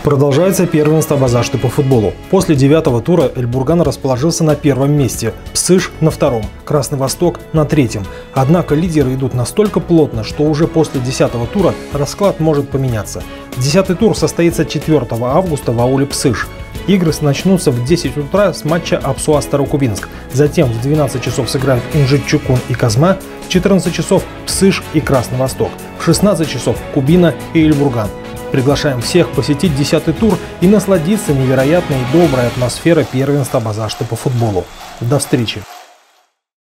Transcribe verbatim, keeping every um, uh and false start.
Продолжается первенство Базашты по футболу. После девятого тура Эльбурган расположился на первом месте, Псыш на втором, Красный Восток на третьем. Однако лидеры идут настолько плотно, что уже после десятого тура расклад может поменяться. Десятый тур состоится четвёртого августа в ауле Псыш. Игры начнутся в десять утра с матча Апсуа-Старокубинск. Затем в двенадцать часов сыграют Инжит-Чукун и Казма, в четырнадцать часов Псыш и Красный Восток, в шестнадцать часов Кубина и Эльбурган. Приглашаем всех посетить десятый тур и насладиться невероятной и доброй атмосферой первенства Базашты по футболу. До встречи!